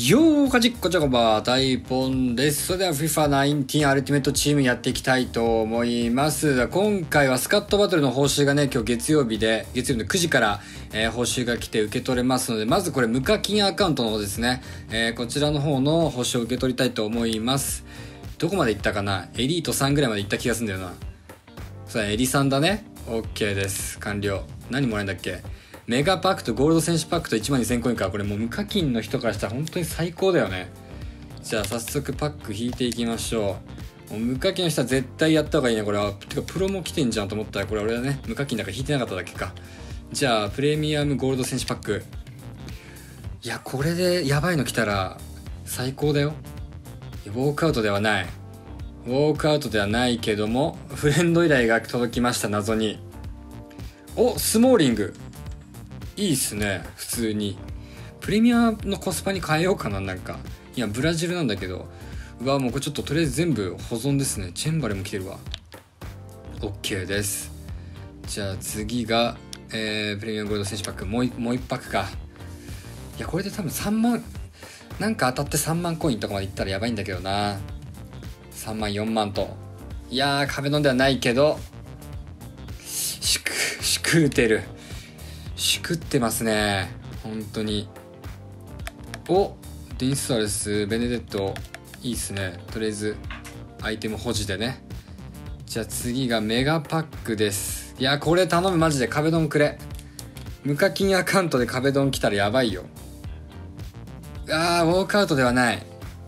よーかじっこちょこば大ポンです。それでは FIFA19 アルティメットチームやっていきたいと思います。今回はスカットバトルの報酬がね、今日月曜日の9時から、報酬が来て受け取れますので、まずこれ無課金アカウントの方ですね、こちらの方の報酬を受け取りたいと思います。どこまでいったかな、エリート3ぐらいまでいった気がするんだよな。そうだ、エリさんだね。 OK です。完了。何もらえんだっけ。メガパックとゴールド選手パックと12000コインか。これもう無課金の人からしたら本当に最高だよね。じゃあ早速パック引いていきましょう。もう無課金の人は絶対やった方がいいねこれは。てかプロも来てんじゃんと思ったら、これ俺はね無課金だから引いてなかっただけか。じゃあプレミアムゴールド選手パック。いやこれでやばいの来たら最高だよ。ウォークアウトではない、ウォークアウトではないけどもフレンド依頼が届きました。謎におスモーリングいいっすね。普通にプレミアのコスパに変えようかな。なんかいやブラジルなんだけど、うわもうこれちょっととりあえず全部保存ですね。チェンバレも来てるわ。 OK です。じゃあ次が、プレミアムゴールド選手パックもう1パックか。いやこれで多分3万なんか当たって3万コインとかまでいったらやばいんだけどな。3万4万と、いやー壁ドンではないけどしくうてる、しくってますね本当に。おディンスアレスベネデットいいっすね。とりあえずアイテム保持でね。じゃあ次がメガパックです。いやこれ頼むマジで。壁ドンくれ。無課金アカウントで壁ドン来たらやばいよ。あーウォークアウトではない。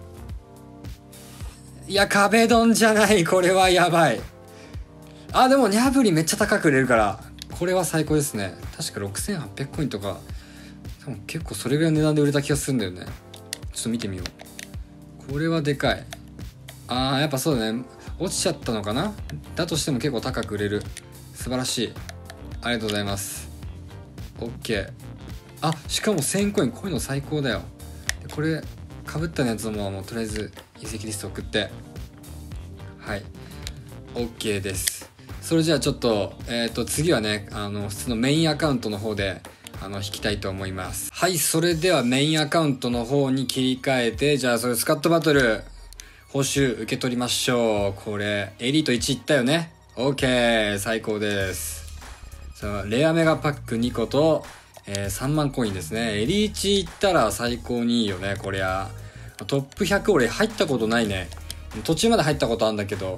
いや壁ドンじゃない。これはやばい。あでもニャブリめっちゃ高く売れるからこれは最高ですね。確か6800コインとか多分結構それぐらいの値段で売れた気がするんだよね。ちょっと見てみよう。これはでかい。あーやっぱそうだね、落ちちゃったのかな。だとしても結構高く売れる。素晴らしい、ありがとうございます。 OK。 あしかも1000コイン、こういうの最高だよ。でこれかぶったやつもとりあえず移籍リスト送って、はい OK です。それじゃあちょっと次はね普通のメインアカウントの方で引きたいと思います。はい、それではメインアカウントの方に切り替えて、じゃあそれスカットバトル報酬受け取りましょう。これエリート1いったよね。 OK 最高です。さあレアメガパック2個と、3万コインですね。エリーチいったら最高にいいよねこりゃ。トップ100俺入ったことないね。途中まで入ったことあるんだけど、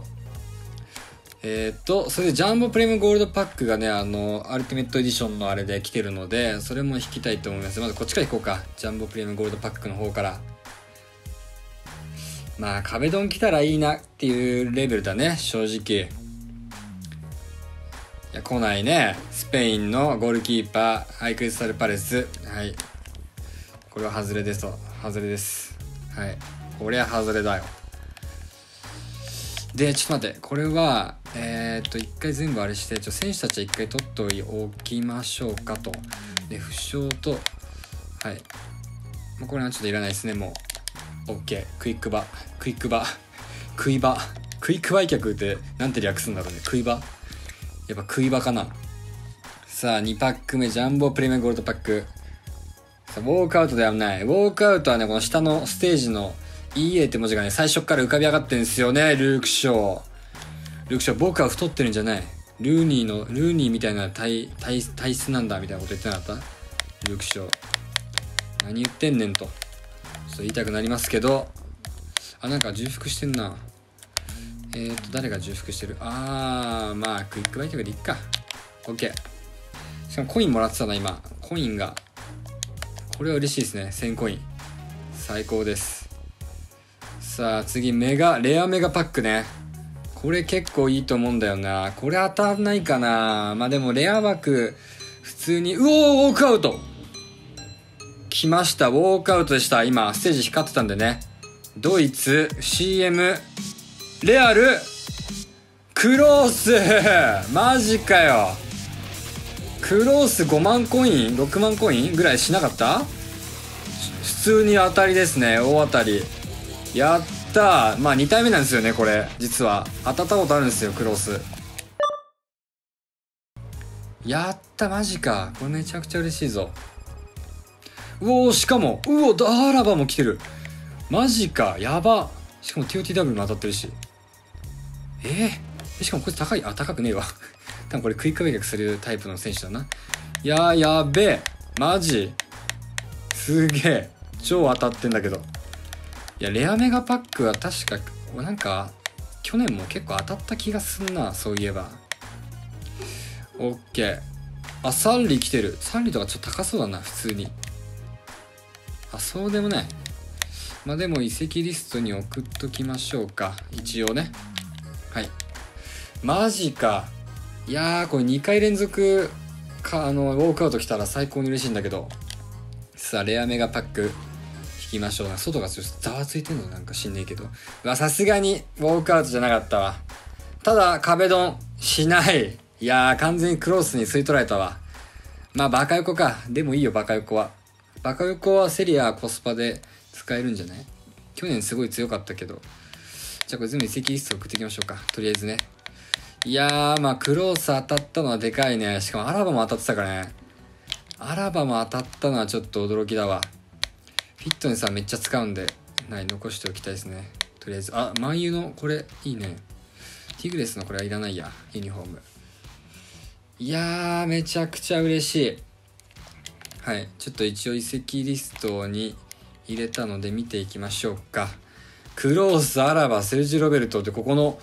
それでジャンボプレミアムゴールドパックがねアルティメットエディションのあれで来てるので、それも引きたいと思います。まずこっちから引こうか。ジャンボプレミアムゴールドパックの方から。まあ壁ドン来たらいいなっていうレベルだね正直。いや来ないね。スペインのゴールキーパークリスタルパレス。はい、これは外れですと。外れです。はい、これは外れだよ。でちょっと待って、これは一回全部あれして、選手たちは一回取っておきましょうかと。で負傷とはい、これはちょっといらないですねもう。 OK。 クイック売却ってなんて略すんだろうね。食い場、やっぱ食い場かな。さあ2パック目ジャンボプレミアムゴールドパック。さあウォークアウトではない。ウォークアウトはねこの下のステージのEA って文字がね最初から浮かび上がってんですよね。ルークショー僕は太ってるんじゃない。ルーニーみたいな体質なんだみたいなこと言ってなかった。ルークショー何言ってんねんとちょっと言いたくなりますけど、なんか重複してんな。誰が重複してる。まあクイックバイキャクでいっか。 OK。 しかもコインもらってたな今。コインがこれは嬉しいですね。1000コイン最高です。さあ次レアメガパックね。これ結構いいと思うんだよな。これ当たんないかな。まあでもレア枠普通にウォークアウト来ました。ウォークアウトでした。今ステージ光ってたんでね。ドイツ CM レアルクロースマジかよ。クロース5万コイン6万コインぐらいしなかった。普通に当たりですね。大当たりやったー。まあ2体目なんですよねこれ。実は当たったことあるんですよクロース。やったマジか。これめちゃくちゃ嬉しいぞ。 うおー、しかも、うお、アラバも来てる。マジか、やば。しかも TOTW も当たってるし。しかもこいつ高い、高くねえわ。多分これクイック売却するタイプの選手だな。いやー、やべえ。マジすげえ。超当たってんだけど。いや、レアメガパックは確か、なんか、去年も結構当たった気がすんな、そういえば。オッケー。あ、サンリ来てる。サンリとかちょっと高そうだな、普通に。そうでもない。まあでも移籍リストに送っときましょうか。一応ね。はい。マジか。いやー、これ2回連続か、ウォークアウト来たら最高に嬉しいんだけど。さあ、レアメガパック引きましょう。外がちょっとざわついてんのなんか知んねえけど。さすがにウォークアウトじゃなかったわ。ただ、壁ドンしない。いやー、完全にクロスに吸い取られたわ。まあ、バカ横か。でもいいよ、バカ横は。バカ横はセリアコスパで使えるんじゃない？去年すごい強かったけど。じゃあこれ全部移籍リスト送っていきましょうか。とりあえずね。いやー、まあクロース当たったのはでかいね。しかもアラバも当たってたからね。アラバも当たったのはちょっと驚きだわ。フィットネスはめっちゃ使うんで、残しておきたいですね。とりあえず。マンユのこれいいね。ティグレスのこれはいらないや。ユニフォーム。いやー、めちゃくちゃ嬉しい。はい。ちょっと一応移籍リストに入れたので見ていきましょうか。クロース、アラバ、セルジ・ロベルトってここの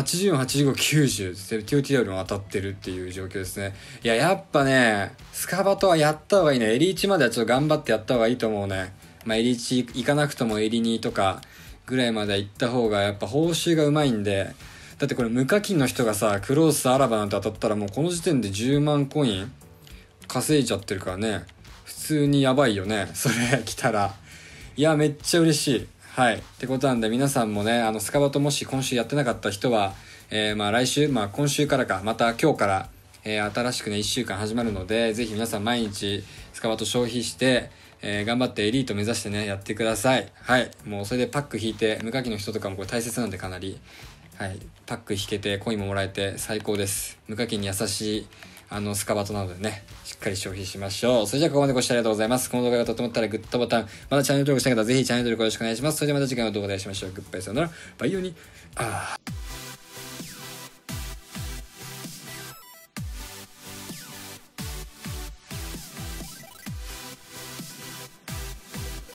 84、85、90、TOTW も当たってるっていう状況ですね。いや、やっぱね、スカバトはやった方がいいね。エリ1まではちょっと頑張ってやった方がいいと思うね。まあ、エリ1行かなくともエリ2とかぐらいまでは行った方がやっぱ報酬がうまいんで、だってこれ無課金の人がさ、クロース、アラバなんて当たったらもうこの時点で10万コイン稼いじゃってるからね。普通にやばいよね。それ来たら。いや、めっちゃ嬉しい。はい。ってことなんで皆さんもね、スカバトもし今週やってなかった人は、まあ来週、まあ今週からか、また今日から、新しくね、1週間始まるので、ぜひ皆さん毎日スカバト消費して、頑張ってエリート目指してね、やってください。はい。もうそれでパック引いて、無課金の人とかもこれ大切なんでかなり。はい。パック引けて、コインももらえて最高です。無課金に優しい、スカバトなのでね、しっかり消費しましょう。それじゃあここまでご視聴ありがとうございます。この動画がとてもったらグッドボタン、まだチャンネル登録した方はぜひチャンネル登録よろしくお願いします。それではまた次回の動画でお会いしましょう。グッバイさよなら。バイオニ。